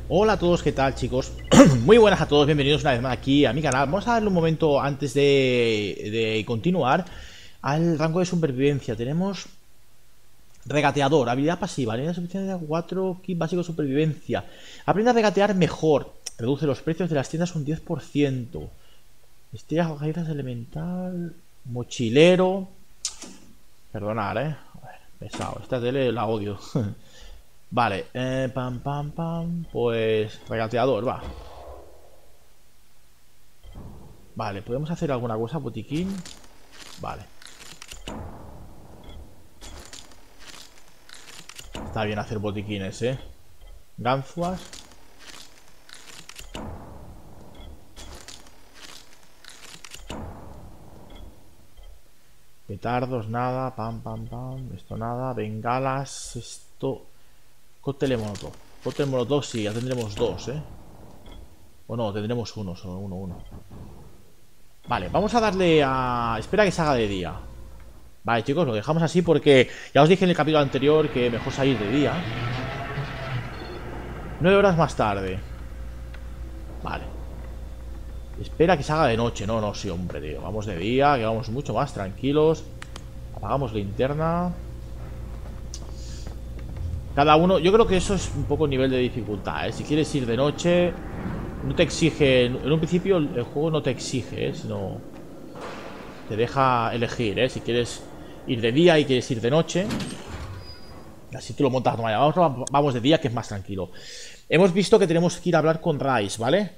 Hola a todos, ¿qué tal, chicos? Muy buenas a todos, bienvenidos una vez más aquí a mi canal. Vamos a darle un momento antes de continuar al rango de supervivencia. Tenemos regateador, habilidad pasiva, habilidad de supervivencia 4, kit básico de supervivencia. Aprende a regatear mejor, reduce los precios de las tiendas un 10%. Estrellas galletas elemental, mochilero. Perdonad, a ver, pesado, esta tele la odio. Vale, pam. Pues regateador, va. Vale, ¿podemos hacer alguna cosa? Botiquín. Vale. Está bien hacer botiquines, ganzuas. Petardos, nada. Pam. Esto nada. Bengalas. Esto. Cóctel molotov. Cóctel molotov, sí, ya tendremos dos, O no, tendremos uno, solo uno. Vale, vamos a darle a... Espera que se haga de día. Vale, chicos, lo dejamos así porque ya os dije en el capítulo anterior que mejor salir de día. 9 horas más tarde. Vale. Espera que se haga de noche. No, sí, hombre, tío. Vamos de día, que vamos mucho más tranquilos. Apagamos linterna. Cada uno... Yo creo que eso es un poco nivel de dificultad, Si quieres ir de noche... No te exige... En un principio el juego no te exige, Sino... Te deja elegir, Si quieres ir de día y quieres ir de noche. Así tú lo montas de manera. Vamos de día, que es más tranquilo. Hemos visto que tenemos que ir a hablar con Rais, ¿vale?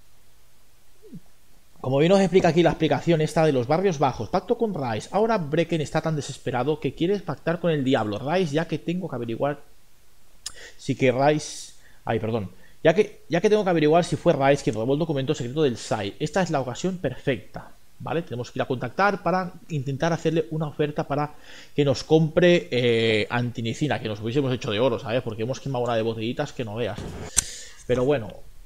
Como bien nos explica aquí la explicación esta de los barrios bajos. Pacto con Rais. Ahora Brecken está tan desesperado que quiere pactar con el diablo. Rais, ya que tengo que averiguar... Si que Rais... Ay, perdón. Ya que tengo que averiguar si fue Rais quien robó el documento secreto del SAI. Esta es la ocasión perfecta. ¿Vale? Tenemos que ir a contactar para intentar hacerle una oferta para que nos compre antinicina, que nos hubiésemos hecho de oro, ¿sabes? Porque hemos quemado una de botellitas que no veas. Pero bueno,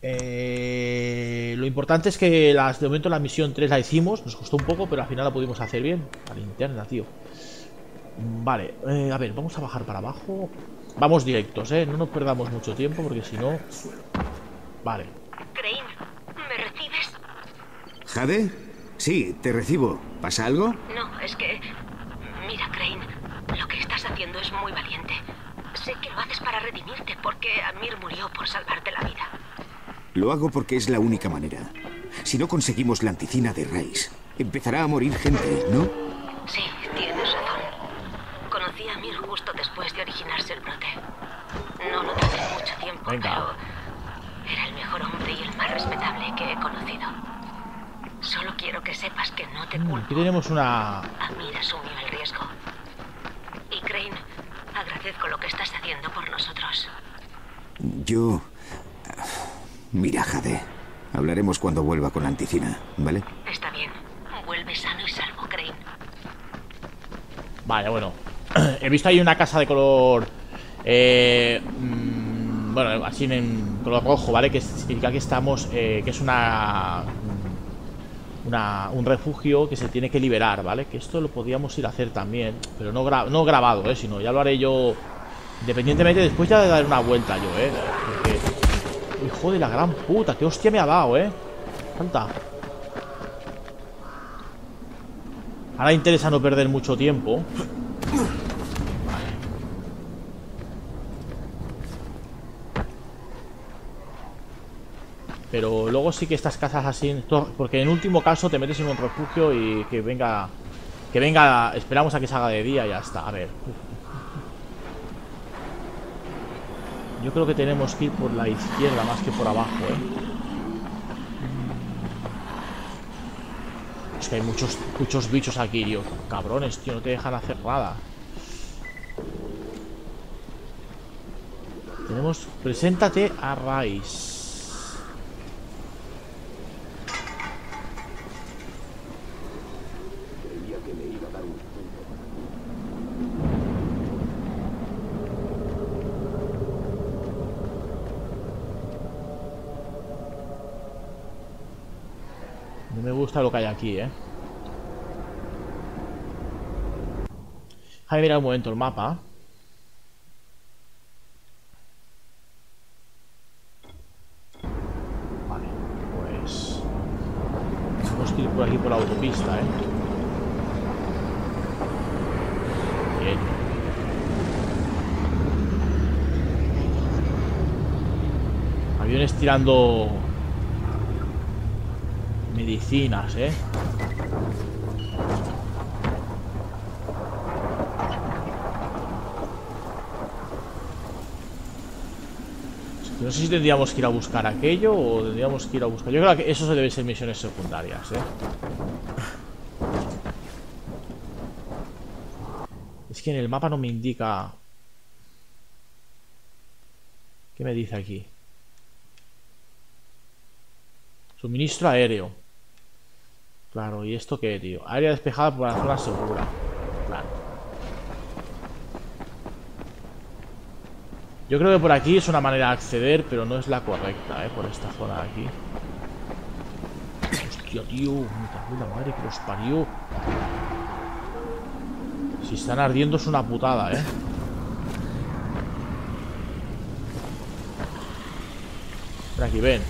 lo importante es que de momento la misión 3 la hicimos, nos costó un poco, pero al final la pudimos hacer bien. La linterna, tío. Vale, a ver, vamos a bajar para abajo. Vamos directos, no nos perdamos mucho tiempo porque si no... Vale. Crane, ¿me recibes? ¿Jade? Sí, te recibo. ¿Pasa algo? No, es que... Mira, Crane, lo que estás haciendo es muy valiente. Sé que lo haces para redimirte porque Amir murió por salvarte la vida. Lo hago porque es la única manera. Si no conseguimos la anticina de Rais, empezará a morir gente, ¿no? Sí, tienes razón. Conocí a Amir justo después de originarse el brote. No lo tuve mucho tiempo, pero... Era el mejor hombre y el más respetable que he conocido. Solo quiero que sepas que no te culpo. Aquí tenemos una... Amir asumió el riesgo. Y Crane, agradezco lo que estás haciendo por nosotros. Yo... Mira, Jade. Hablaremos cuando vuelva con la anticina, ¿vale? Está bien. Vuelve sano y salvo, Crane. Vale, bueno. He visto ahí una casa de color... bueno, así en color rojo, ¿vale? Que significa que estamos... que es un refugio que se tiene que liberar, ¿vale? Que esto lo podíamos ir a hacer también. Pero no grabado, sino ya lo haré yo independientemente. Después ya de dar una vuelta yo, porque... Hijo de la gran puta, qué hostia me ha dado, Falta. Ahora interesa no perder mucho tiempo. Vale. Pero luego sí que estas casas así... Porque en último caso te metes en un refugio y que venga... Esperamos a que salga de día y ya está. A ver. Yo creo que tenemos que ir por la izquierda más que por abajo, Es que hay muchos bichos aquí, tío. Cabrones, tío, no te dejan hacer nada. Tenemos... Preséntate a Rais. No me gusta lo que hay aquí, Déjame mirar un momento el mapa. por aquí por la autopista, Bien. Aviones tirando medicinas, No sé si tendríamos que ir a buscar aquello o tendríamos que ir a buscar... Yo creo que eso se debe ser misiones secundarias, Es que en el mapa no me indica... ¿Qué me dice aquí? Suministro aéreo. Claro, ¿y esto qué, tío? Área despejada por la zona segura. Claro. Yo creo que por aquí es una manera de acceder, pero no es la correcta, por esta zona de aquí. Hostia, tío. La madre que los parió. Si están ardiendo es una putada, Ven aquí, ven.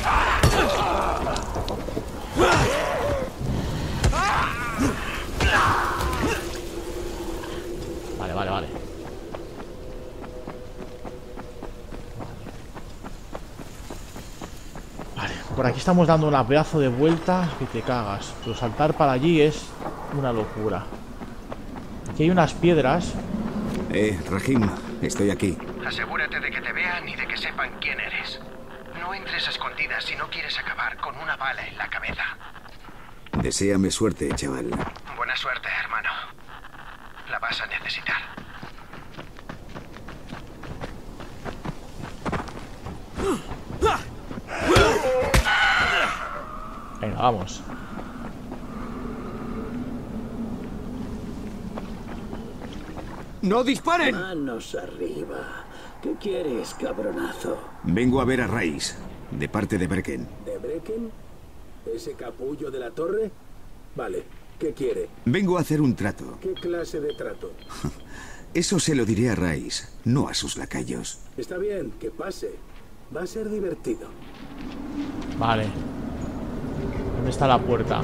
Vale. Por aquí estamos dando una pedazo de vuelta que te cagas. Pero saltar para allí es una locura. Aquí hay unas piedras. Rahim, estoy aquí. Asegúrate de que te vean y de que sepan quién eres. No entres a escondidas si no quieres acabar con una bala en la cabeza. Deséame suerte, chaval. Buena suerte, hermano. La vas a necesitar. Venga, vamos. ¡No disparen! Manos arriba. ¿Qué quieres, cabronazo? Vengo a ver a Rais, de parte de Brecken. ¿De Brecken? ¿Ese capullo de la torre? Vale, ¿qué quiere? Vengo a hacer un trato. ¿Qué clase de trato? Eso se lo diré a Rais, no a sus lacayos. Está bien, que pase. Va a ser divertido. Vale. ¿Dónde está la puerta?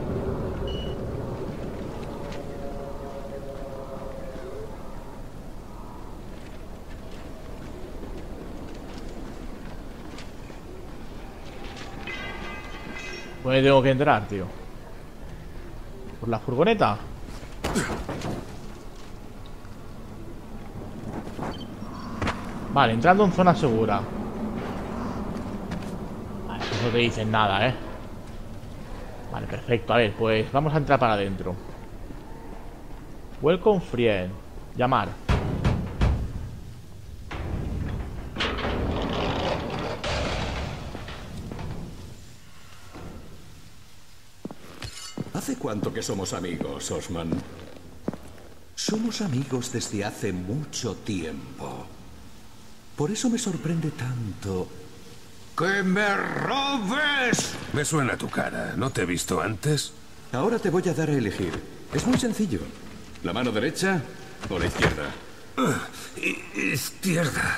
¿Dónde tengo que entrar, tío? ¿Por la furgoneta? Vale, entrando en zona segura. Vale, pues no te dicen nada, Vale, perfecto. A ver, pues vamos a entrar para adentro. Welcome friend. Llamar. ¿Hace cuánto que somos amigos, Osman? Somos amigos desde hace mucho tiempo. Por eso me sorprende tanto ¡que me robes! Me suena tu cara. ¿No te he visto antes? Ahora te voy a dar a elegir. Es muy sencillo. ¿La mano derecha o la izquierda? Izquierda.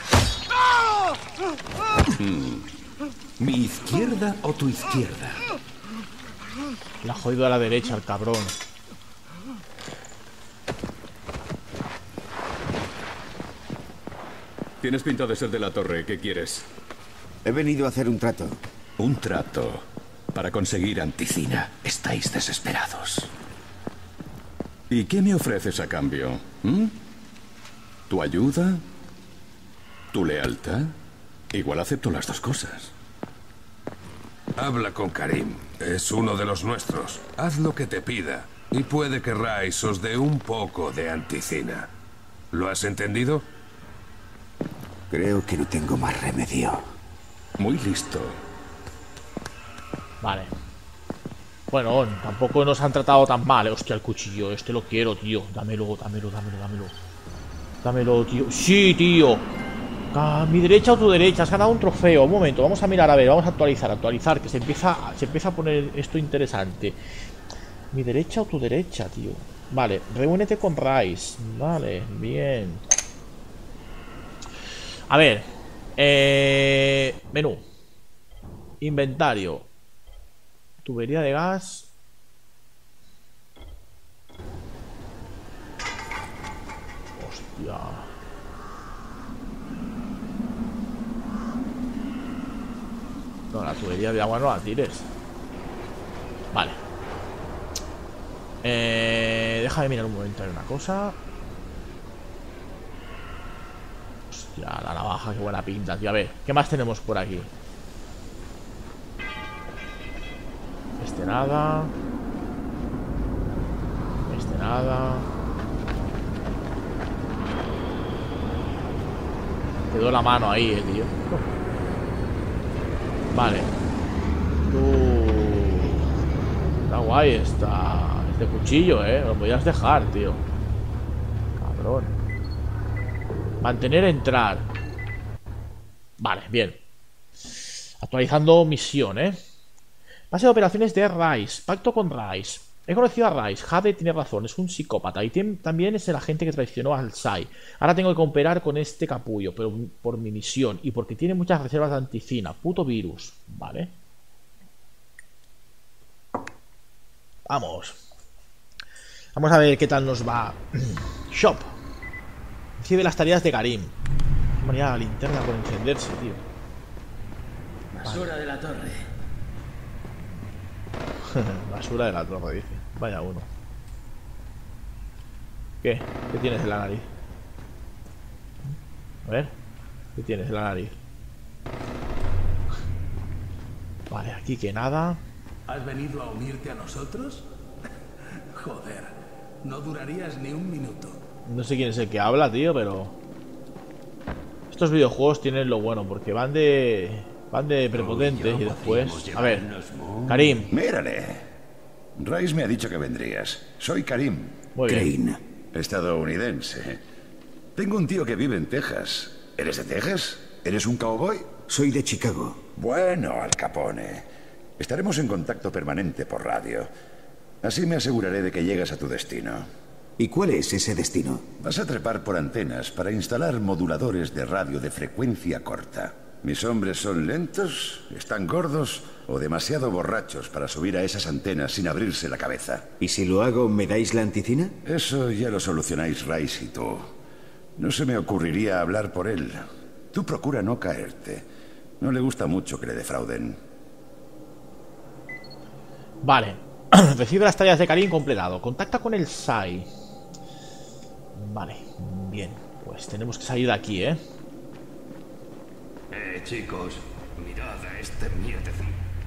¿Mi izquierda o tu izquierda? La ha jodido a la derecha, el cabrón. Tienes pinta de ser de la torre. ¿Qué quieres? He venido a hacer un trato. Un trato para conseguir Anticina. Estáis desesperados. ¿Y qué me ofreces a cambio? ¿Tu ayuda? ¿Tu lealtad? Igual acepto las dos cosas. Habla con Karim. Es uno de los nuestros. Haz lo que te pida. Y puede que Rais os dé un poco de Anticina. ¿Lo has entendido? Creo que no tengo más remedio. Muy listo. Vale. Bueno, tampoco nos han tratado tan mal. Hostia, el cuchillo. Este lo quiero, tío. Dámelo. Dámelo, tío. Sí, tío. ¿A mi derecha o tu derecha? Has ganado un trofeo. Un momento, vamos a mirar, a ver, vamos a actualizar, que se empieza a poner esto interesante. ¿Mi derecha o tu derecha, tío? Vale, reúnete con Rais. Vale, bien. A ver. Menú. Inventario. Tubería de gas. Hostia. No, la tubería de agua no la tires. Vale. Déjame mirar un momento una cosa. Hostia, la navaja, qué buena pinta, tío. A ver, ¿qué más tenemos por aquí? Este nada. Este nada. Quedó la mano ahí, tío. Vale. Está guay este cuchillo, lo podías dejar, tío. Cabrón. Mantener entrar. Vale, bien. Actualizando misión, Base de operaciones de Rice. Pacto con Rice. He conocido a Rice. Jade tiene razón, es un psicópata. Y también es el agente que traicionó al Sai. Ahora tengo que cooperar con este capullo, pero por mi misión. Y porque tiene muchas reservas de anticina. Puto virus. Vale. Vamos. Vamos a ver qué tal nos va. Shop. Recibe las tareas de Karim. Qué manera la linterna por encenderse, tío. Basura de la torre. Basura de la torre, dice. Vaya uno. ¿Qué? ¿Qué tienes en la nariz? A ver. ¿Qué tienes en la nariz? Vale, aquí que nada. ¿Has venido a unirte a nosotros? Joder, no durarías ni un minuto. No sé quién es el que habla, tío, pero... Estos videojuegos tienen lo bueno, porque van de prepotentes y después... A ver, Karim. Mírale. Rice me ha dicho que vendrías. Soy Karim. Muy bien. Estadounidense. Tengo un tío que vive en Texas. ¿Eres de Texas? ¿Eres un cowboy? Soy de Chicago. Bueno, Al Capone. Estaremos en contacto permanente por radio. Así me aseguraré de que llegas a tu destino. ¿Y cuál es ese destino? Vas a trepar por antenas para instalar moduladores de radio de frecuencia corta. Mis hombres son lentos, están gordos o demasiado borrachos para subir a esas antenas sin abrirse la cabeza. ¿Y si lo hago, me dais la anticina? Eso ya lo solucionáis Rice y tú. No se me ocurriría hablar por él. Tú procura no caerte. No le gusta mucho que le defrauden. Vale. Recibe las tareas de Karim completado. Contacta con el Sai. Vale, bien. Pues tenemos que salir de aquí, chicos, mirad a este mierdecito.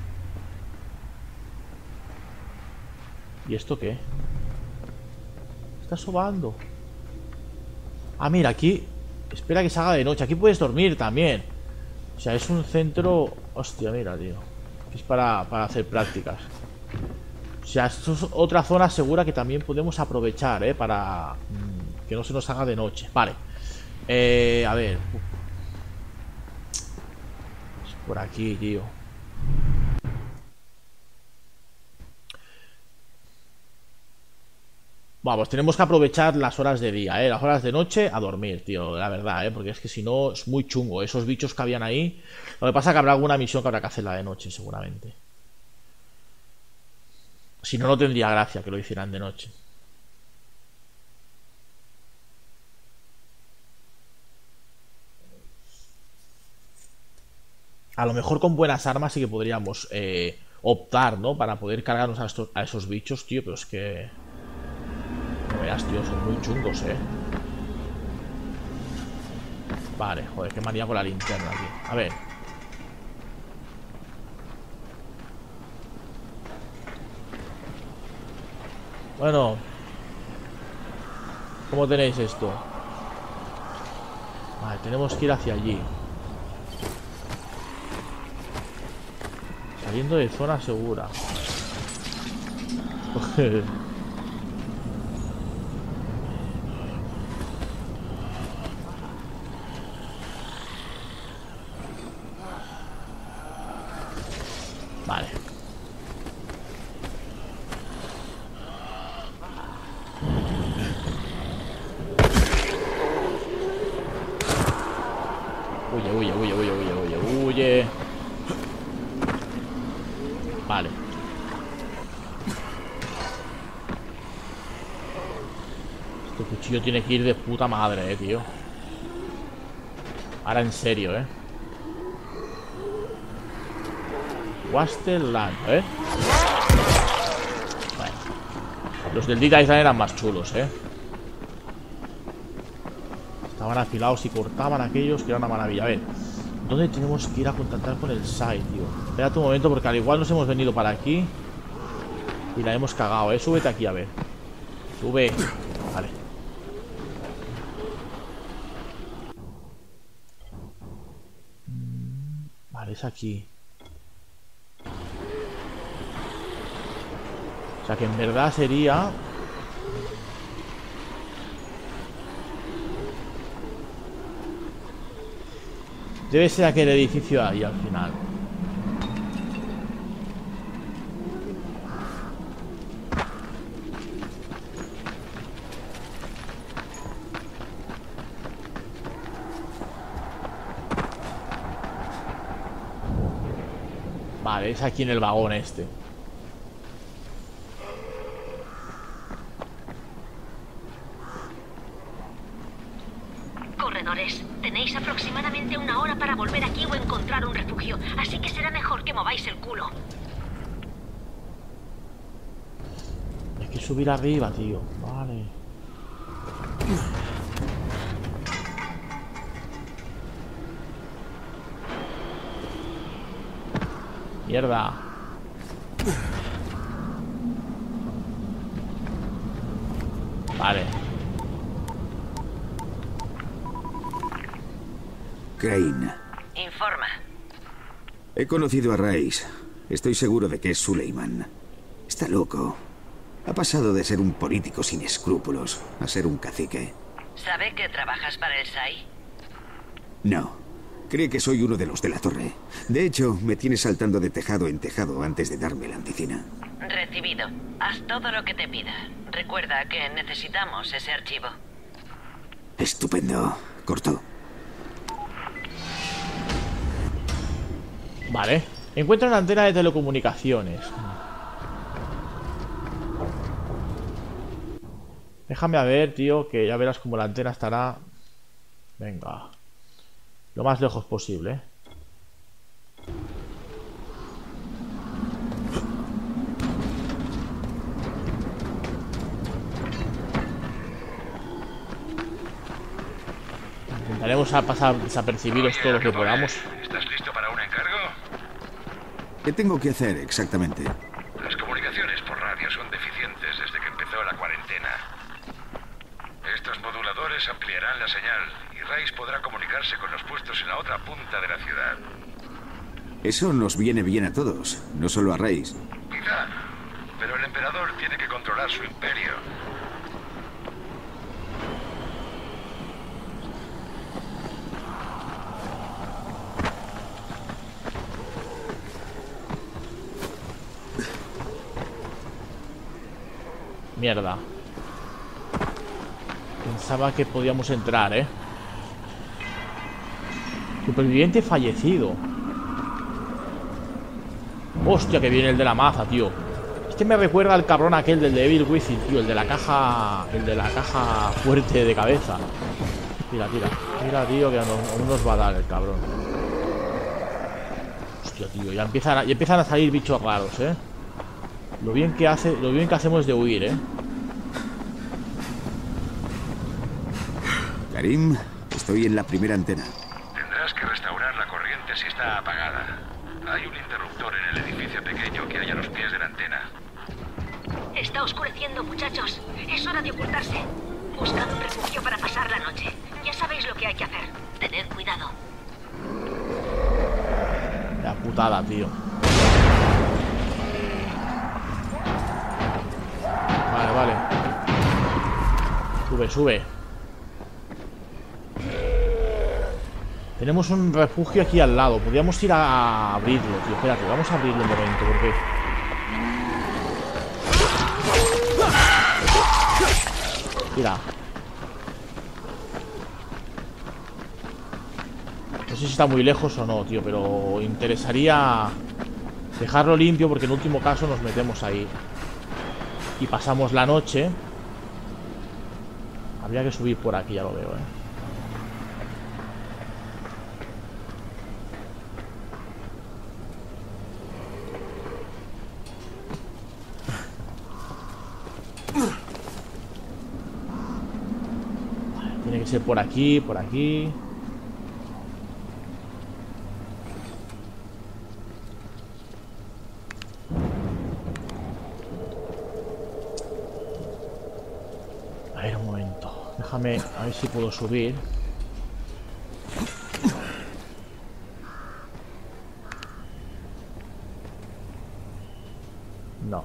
¿Y esto qué? Está sobando. Ah, mira, aquí... Espera que se haga de noche. Aquí puedes dormir también. O sea, es un centro... Hostia, mira, tío. Es para hacer prácticas. O sea, esto es otra zona segura que también podemos aprovechar, para que no se nos haga de noche. Vale. A ver. Es por aquí, tío. Vamos, tenemos que aprovechar las horas de día, las horas de noche a dormir, tío, la verdad, porque es que si no es muy chungo. Esos bichos que habían ahí. Lo que pasa es que habrá alguna misión que habrá que hacerla de noche, seguramente. Si no, no tendría gracia que lo hicieran de noche. A lo mejor con buenas armas sí que podríamos optar, ¿no? Para poder cargarnos a esos bichos, tío. Pero es que... No veas, tío, son muy chungos, Vale, joder, qué manía con la linterna, tío. A ver. Bueno. ¿Cómo tenéis esto? Vale, tenemos que ir hacia allí. Saliendo de zona segura. Vale. Huye. Vale. Este cuchillo tiene que ir de puta madre, tío. Ahora en serio, Wasteland, Bueno. Los del Dead Island eran más chulos, Estaban afilados y cortaban aquellos, que era una maravilla. A ver, ¿dónde tenemos que ir a contactar con el SAI, tío? Espérate un momento, porque al igual nos hemos venido para aquí y la hemos cagado, Súbete aquí, a ver. Sube. Vale. Vale, es aquí. O sea que en verdad sería... Debe ser aquel edificio ahí al final. Vale, es aquí en el vagón este. Corredores, tenéis aproximadamente 1 hora para volver aquí o encontrar un refugio, así que será mejor que mováis el culo. Hay que subir arriba, tío. Vale. Mierda. Vale. Crane. Informa. He conocido a Rice. Estoy seguro de que es Suleiman. Está loco. Ha pasado de ser un político sin escrúpulos a ser un cacique. ¿Sabe que trabajas para el SAI? No. Cree que soy uno de los de la torre. De hecho, me tiene saltando de tejado en tejado antes de darme la anticina. Recibido. Haz todo lo que te pida. Recuerda que necesitamos ese archivo. Estupendo. Corto. Vale. Encuentra una antena de telecomunicaciones. Déjame a ver, tío, que ya verás como la antena estará... Venga. Lo más lejos posible, Intentaremos pasar desapercibidos todo lo que podamos. ¿Estás listo para un encargo? ¿Qué tengo que hacer exactamente? Las comunicaciones por radio son deficientes desde que empezó la cuarentena. Estos moduladores ampliarán la señal y Rice podrá comunicarse con los puestos en la otra punta de la ciudad. Eso nos viene bien a todos, no solo a Rice. Quizá, pero el emperador tiene que controlar su imperio. Mierda. Pensaba que podíamos entrar, Superviviente fallecido. Hostia, que viene el de la maza, tío. Este me recuerda al cabrón aquel del de Evil Within, tío. El de la caja. El de la caja fuerte de cabeza. Tira, tira. Tira, tío, que aún nos va a dar el cabrón. Hostia, tío. Ya empiezan a salir bichos raros, Lo bien que hacemos de huir, Karim, estoy en la primera antena. Tendrás que restaurar la corriente si está apagada. Hay un interruptor en el edificio pequeño que hay a los pies de la antena. Está oscureciendo, muchachos. Es hora de ocultarse. Buscad un refugio para pasar la noche. Ya sabéis lo que hay que hacer. Tened cuidado. La putada, tío. Vale, vale. Sube, sube. Tenemos un refugio aquí al lado. Podríamos ir a abrirlo, tío. Espérate, vamos a abrirlo un momento, porque... Mira. No sé si está muy lejos o no, tío, pero interesaría dejarlo limpio porque en último caso nos metemos ahí y pasamos la noche. Habría que subir por aquí, ya lo veo, Tiene que ser por aquí, por aquí. A ver, un momento. Déjame a ver si puedo subir. No.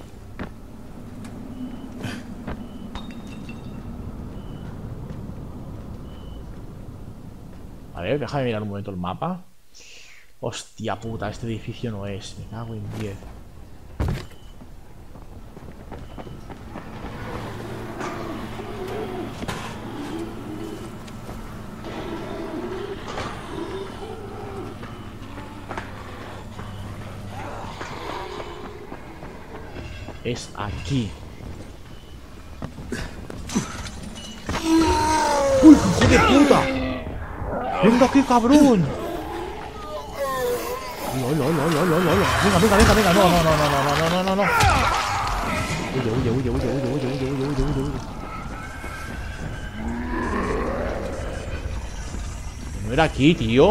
A ver, déjame mirar un momento el mapa. Hostia puta, este edificio no es. Me cago en 10. Es aquí. ¡Uy, hijo de puta! ¡Venga, qué cabrón! Venga. No. Huye. No era aquí, tío.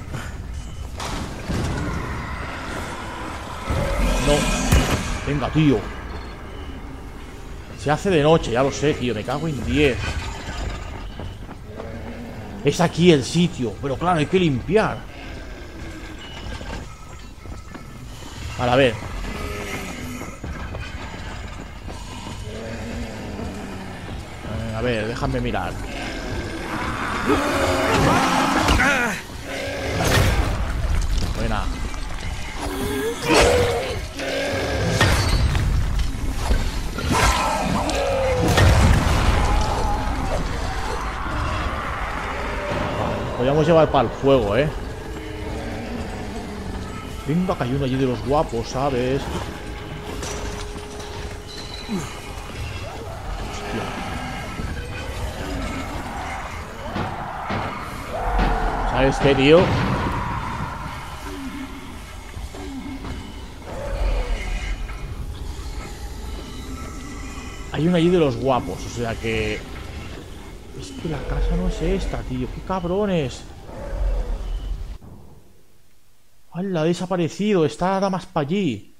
No. Venga, tío. Se hace de noche, ya lo sé, tío. Me cago en 10. Es aquí el sitio. Pero claro, hay que limpiar. A ver. A ver, déjame mirar. Buena. Podríamos llevar para el fuego, Venga, que hay uno allí de los guapos, ¿sabes? Hostia. ¿Sabes qué, tío? Hay uno allí de los guapos, o sea que... Es que la casa no es esta, tío. ¡Qué cabrones! ¡Hala! Ha desaparecido. Está nada más para allí.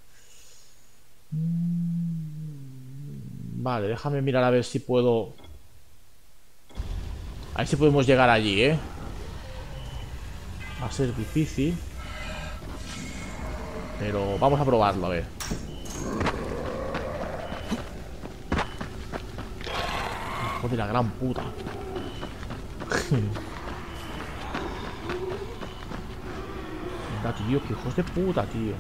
Vale, déjame mirar a ver si puedo... A ver si podemos llegar allí, Va a ser difícil. Pero vamos a probarlo, a ver. Hijo de la gran puta. Venga, tío, que hijos de puta, tío.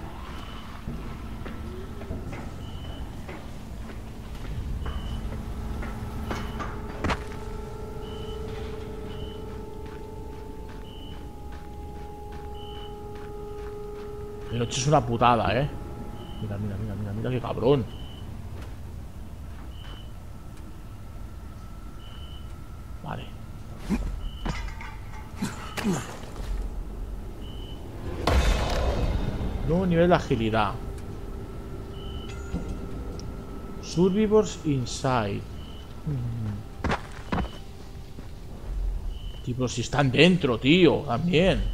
De noche es una putada, Mira, qué cabrón. Vale. Nuevo nivel de agilidad. Survivors Inside. Tipo, si están dentro, tío. También.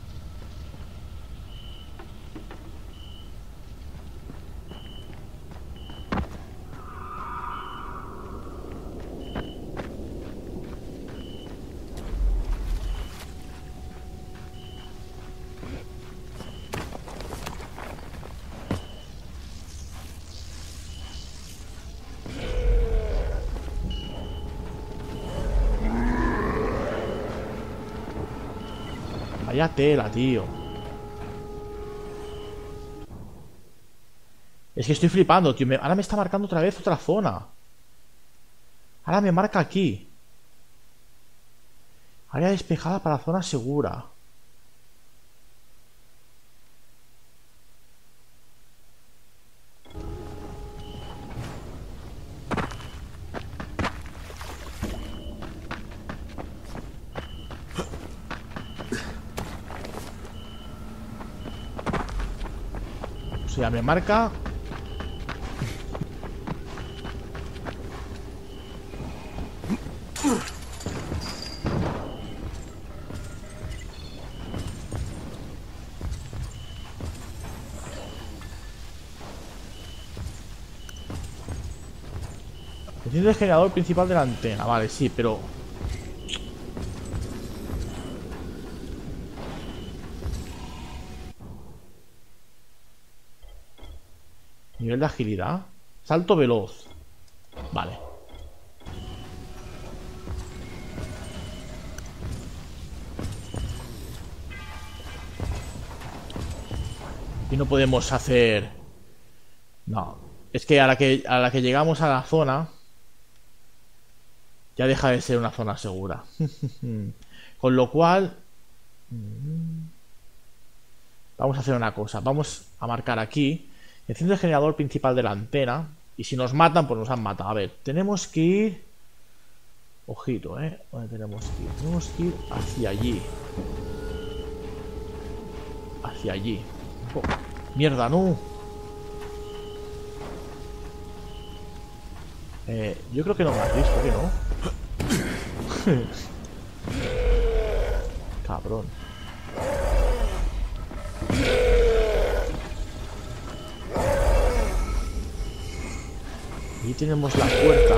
Vaya tela, tío. Es que estoy flipando, tío. Ahora me está marcando otra vez otra zona. Ahora me marca aquí. Área despejada para zona segura. Eso ya me marca. Enciende el generador principal de la antena. Vale, sí, pero... Nivel de agilidad. Salto veloz. Vale. Y no podemos hacer... No. Es que a la que llegamos a la zona... Ya deja de ser una zona segura. Con lo cual... Vamos a hacer una cosa. Vamos a marcar aquí... Enciende el generador principal de la antena. Y si nos matan, pues nos han matado. A ver, tenemos que ir... Ojito, ¿dónde tenemos que ir? Tenemos que ir hacia allí. Hacia allí. Oh, mierda, no. Yo creo que no me has visto, ¿que no? Cabrón. Ahí tenemos la puerta.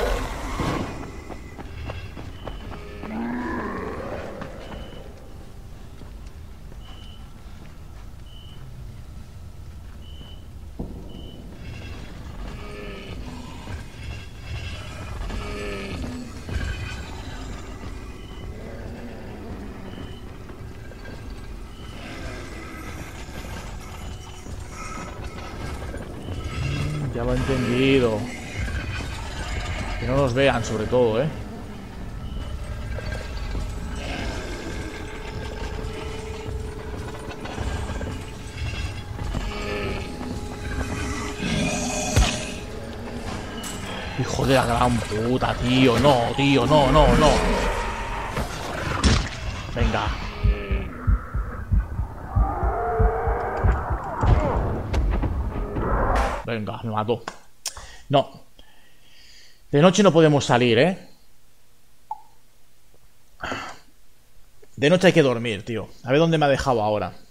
Ya lo he entendido. Que no nos vean, sobre todo, Hijo de la gran puta, tío. No, tío, no, no, no. Venga. Venga, me mató. No. De noche no podemos salir, De noche hay que dormir, tío. A ver dónde me ha dejado ahora.